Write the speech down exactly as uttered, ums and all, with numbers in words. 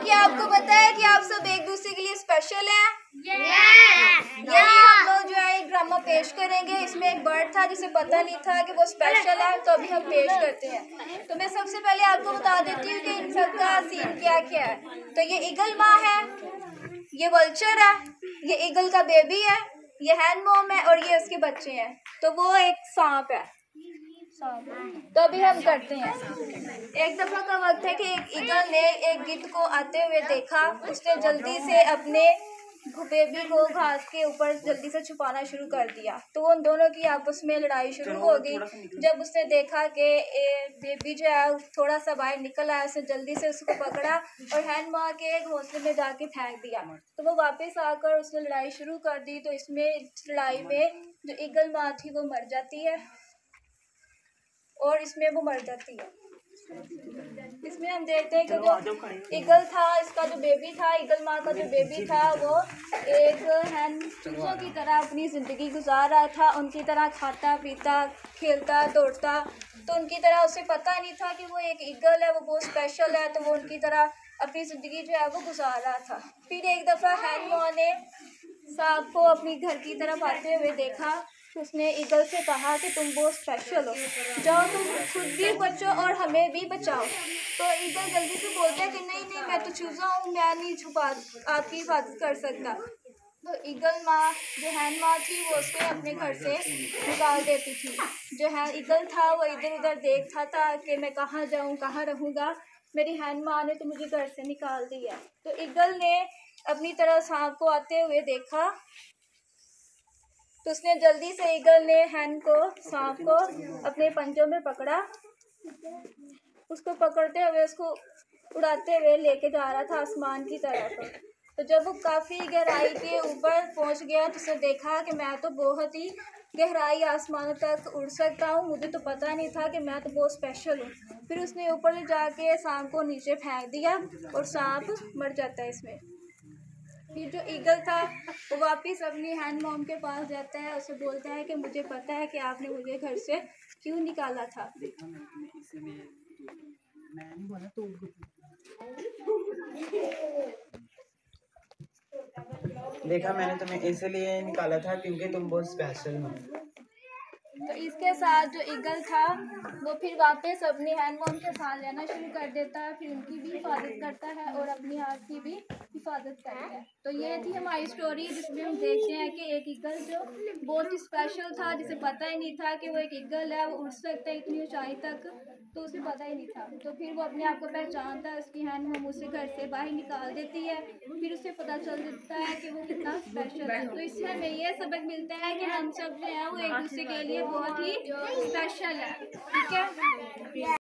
क्या आपको पता है कि आप सब एक दूसरे के लिए स्पेशल हैं? yes! यही हम लोग जो है एक ड्रामा पेश करेंगे। इसमें एक बर्ड था जिसे पता नहीं था कि वो स्पेशल है, तो अभी हम पेश करते हैं। तो मैं सबसे पहले आपको बता देती हूँ कि इन सब का सीन क्या क्या है। तो ये ईगल माँ है, ये वल्चर है, ये ईगल का बेबी है, ये हैन मॉम है और ये उसके बच्चे हैं। तो वो एक सांप है। तो अभी हम करते हैं। एक दफा का वक्त है कि एक ईगल ने एक गिद्ध को आते हुए देखा। उसने जल्दी से अपने बेबी को घास के ऊपर जल्दी से छुपाना शुरू कर दिया। तो उन दोनों की आपस में लड़ाई शुरू हो गई। जब उसने देखा कि बेबी जो है थोड़ा सा बाहर निकल आया, उसने जल्दी से उसको पकड़ा और हैन माँ के घोंसले में जाके फेंक दिया। तो वो वापस आकर उसने लड़ाई शुरू कर दी। तो इसमें लड़ाई में जो ईगल माँ थी वो मर जाती है और इसमें वो मर जाती है। इसमें हम देखते हैं कि जो ईगल था, इसका जो बेबी था, ईगल माँ का जो बेबी था, वो एक हैन चूजों की तरह अपनी ज़िंदगी गुजार रहा था। उनकी तरह खाता पीता खेलता दौड़ता। तो उनकी तरह उसे पता नहीं था कि वो एक ईगल है, वो बहुत स्पेशल है। तो वो उनकी तरह अपनी ज़िंदगी जो है वो गुजार रहा था। फिर एक दफ़ा हैन माँ ने सांप को अपनी घर की तरफ आते हुए देखा। तो उसने ईगल से कहा कि तुम बहुत स्पेशल हो, जाओ तुम खुद भी बचो और हमें भी बचाओ। तो ईगल जल्दी से बोलता है कि नहीं नहीं, मैं तो चूजा हूँ, मैं नहीं छुपा आपकी हिफाजत कर सकता। तो ईगल माँ जो हैन माँ थी वो उसको अपने घर से निकाल देती थी। जो है ईगल था वो इधर उधर देखता था कि मैं कहाँ जाऊँ, कहाँ रहूँगा, मेरी हैन माँ ने तो मुझे घर से निकाल दिया। तो ईगल ने अपनी तरह सांप को आते हुए देखा। तो उसने जल्दी से ईगल ने हैन को सांप को अपने पंजों में पकड़ा। उसको पकड़ते हुए उसको उड़ाते हुए लेके जा रहा था आसमान की तरफ। तो जब वो काफ़ी गहराई के ऊपर पहुंच गया तो उसने देखा कि मैं तो बहुत ही गहराई आसमान तक उड़ सकता हूँ, मुझे तो पता नहीं था कि मैं तो बहुत स्पेशल हूँ। फिर उसने ऊपर जाके सांप को नीचे फेंक दिया और सांप मर जाता है इसमें। फिर जो ईगल था वो वापस अपनी हैन मॉम के पास जाता है। उसे बोलता है कि मुझे पता है कि आपने मुझे घर से क्यों निकाला था। देखा, मैंने तुम्हें इसलिए निकाला था क्योंकि तुम बहुत स्पेशल हो। तो इसके साथ जो ईगल था वो फिर वापस अपनी हैन मॉम के साथ रहना शुरू कर देता है। फिर उनकी भी हिफाजत करता है और अपनी हाथ की भी हिफाजत करता है। तो ये थी हमारी स्टोरी, जिसमें हम देखते हैं कि एक ईगल जो बहुत ही स्पेशल था, जिसे पता ही नहीं था कि वो एक ईगल है, वो उड़ सकता है इतनी ऊंचाई तक, तो उसे पता ही नहीं था। तो फिर वो अपने आप को पहचानता है, उसकी हैन मॉम उसे घर से बाहर निकाल देती है। फिर उसे पता चल जाता है कि वो कितना स्पेशल है। तो इससे हमें ये सबक मिलता है कि हम सब जो है वो एक दूसरे के लिए बहुत ही स्पेशल है। ठीक है।